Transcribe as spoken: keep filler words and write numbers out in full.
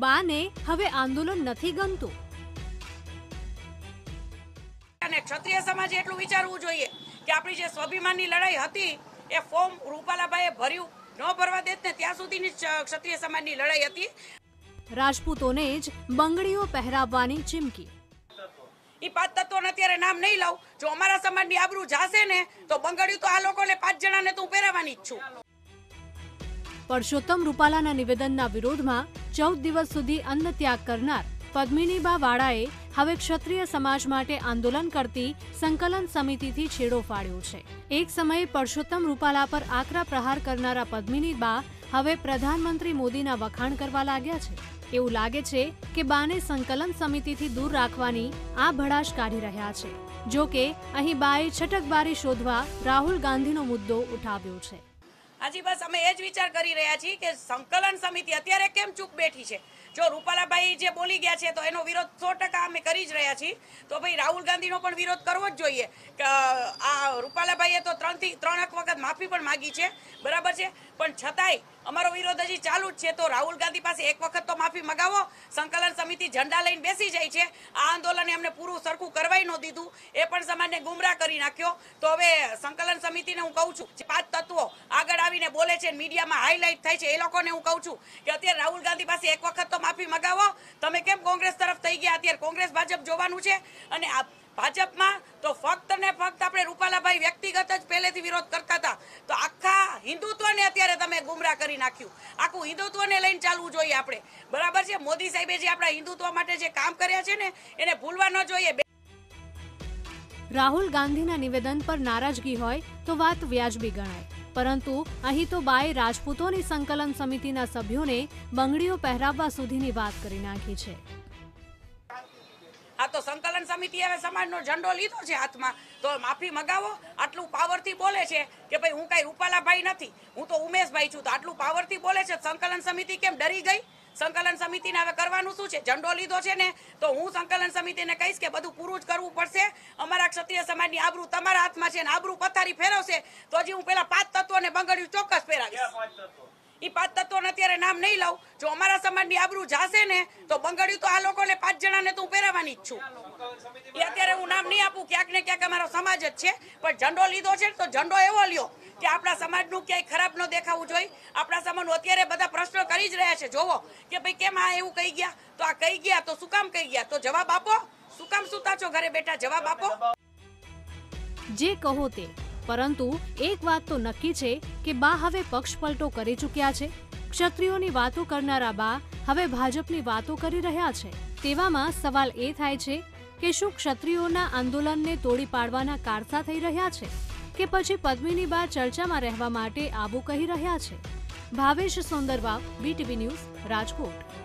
બાને હવે આંદોલન નથી ગમતું? અને ક્ષત્રિય સમાજે એટલું વિચારવું જોઈએ કે આપણી જે સ્વાભિમાનની લડાઈ હતી એ ફોર્મ રૂપાલાભાઈએ ભર્યું, ન ભરવા દેત ને ત્યાં સુધીની ક્ષત્રિય સમાજની લડાઈ હતી. રાજપૂતોને જ બંગડીઓ પહેરાવવાની ચીમકી. ઈ પાંચ તત્વોને અત્યારે નામ નહીં લાવ, જો અમારા સમાજની આબરૂ જાશે ને તો બંગડીઓ તો આ લોકોને પાંચ જણાને તો પહેરાવવાની જ છું. પરસોત્તમ રૂપાલાના નિવેદનના વિરોધમાં ચૌદ દિવસ સુધી અન્ન ત્યાગ કરનાર પદ્મિનીબા વાળાએ હવે ક્ષત્રિય સમાજ માટે આંદોલન કરતી સંકલન સમિતિથી છેડો ફાડ્યો છે. એક સમયે પરસોત્તમ રૂપાલા પર આકરા પ્રહાર કરનારા પદ્મિનીબા હવે પ્રધાનમંત્રી મોદીના વખાણ કરવા લાગ્યા છે. એવું લાગે છે કે બાને સંકલન સમિતિથી દૂર રાખવાની આ ભડાશ કાઢી રહ્યા છે. જો કે અહીં બાએ છટકબારી શોધવા રાહુલ ગાંધીનો મુદ્દો ઉઠાવ્યો છે. હાજી, બસ અમે એ જ વિચાર કરી રહ્યા છીએ કે સંકલન સમિતિ અત્યારે કેમ ચૂપ બેઠી છે. જો રૂપાલાભાઈ જે બોલી ગયા છે તો એનો વિરોધ સો ટકા અમે કરી જ રહ્યા છીએ, તો ભાઈ રાહુલ ગાંધીનો પણ વિરોધ કરવો જ જોઈએ. કે આ રૂપાલાભાઈએ તો ત્રણ થી ત્રણ એક વખત માફી પણ માગી છે, બરાબર છે, પણ છતાંય અમારો વિરોધ હજી ચાલુ જ છે. તો રાહુલ ગાંધી પાસે એક વખત તો માફી મગાવો. સંકલન સમિતિ ઝંડા લઈને બેસી જાય છે. આ આંદોલને એમને પૂરું સરખું કરવાય ન દીધું, એ પણ સમાજને ગુમરાહ કરી નાખ્યો. તો હવે સંકલન સમિતિને હું કહું છું, પાંચ તત્વો આગળ આવીને બોલે છે, મીડિયામાં હાઇલાઇટ થાય છે, એ લોકોને હું કહું છું કે અત્યારે રાહુલ ગાંધી પાસે એક વખત તો માફી મગાવો. તમે કેમ કોંગ્રેસ તરફ થઈ ગયા? અત્યારે કોંગ્રેસ ભાજપ જોવાનું છે. અને આ ભાજપમાં તો ફક્ત ને ફક્ત આપણે રૂપાલાભાઈ વ્યક્તિગત જ પહેલેથી વિરોધ કરતા હતા, તો આખા હિન્દુત્વને અત્યારે તમે ગુમરાહ કરી નાખ્યું. આખું હિન્દુત્વને લઈને ચાલવું જોઈએ આપણે, બરાબર છે. મોદી સાહેબે જે આપણા હિન્દુત્વ માટે જે કામ કર્યા છે ને એને ભૂલવા ન જોઈએ. રાહુલ ગાંધીના નિવેદન પર નારાજગી હોય તો વાત વ્યાજબી ગણાય, પરંતુ અહીં તો બાએ રાજપૂતોની સંકલન સમિતિના સભ્યોને બંગડીઓ પહેરાવવા સુધીની વાત કરી નાખી છે. આ તો સંકલન સમિતિ હવે સમાજનો ઝંડો લીધો છે હાથમાં, તો માફી મગાવો. આટલું પાવરથી બોલે છે કે ભાઈ હું કઈ રૂપાલાભાઈ નથી, હું તો ઉમેશભાઈ છું. તો આટલું પાવરથી બોલે છે, સંકલન સમિતિ કેમ ડરી ગઈ? સંકલન સમિતિને હવે કરવાનું શું છે? ઝંડો લીધો છે ને, તો હું સંકલન સમિતિને કહીશ કે બધું પૂરું જ કરવું પડશે. અમારા ક્ષત્રિય સમાજની આબરૂ તમારા હાથમાં છે ને આબરૂ પથારી ફેરવશે તો હજી હું પેલા પાંચ તત્વોને બંગડીયું ચોક્કસ પહેરાવીશ. ઈ પાંચ તત્વોને અત્યારે નામ નહીં લાવ, જો અમારા સમાજની આબરૂ જાશે ને તો બંગડીયું તો આ લોકોને પાંચ જણાને તો હું પહેરાવવાની જ છું. એ અત્યારે હું નામ નહીં આપું, ક્યાંક ને ક્યાંક અમારો સમાજ જ છે, પણ ઝંડો લીધો છે તો ઝંડો એવો લ્યો કે આપણા સમાજનું ક્યાંય ખરાબ ન દેખાવું જોઈએ. આપણા સમાજનું અત્યારે બધા પ્રશ્નો કરી જ રહ્યા છે. જોવો કે ભાઈ કેમ આ એવું કહી ગયા, તો આ કહી ગયા તો શું કામ કહી ગયા, તો જવાબ આપો. શું કામ સુતા છો ઘરે બેઠા? જવાબ આપો. જે કહો તે, પરંતુ એક વાત તો નક્કી છે કે બા હવે પક્ષ પલટો કરી ચૂક્યા છે. ક્ષત્રિયોની વાતો કરનારા બા હવે ભાજપની વાતો કરી રહ્યા છે. તેવામાં સવાલ એ થાય છે કે શું ક્ષત્રિયોના આંદોલનને તોડી પાડવાના કારસા થઈ રહ્યા છે કે પછી પદ્મિની બા ચર્ચામાં રહેવા માટે આવું કહી રહ્યા છે? Bhavesh Sundarvav, BTV news, Rajkot.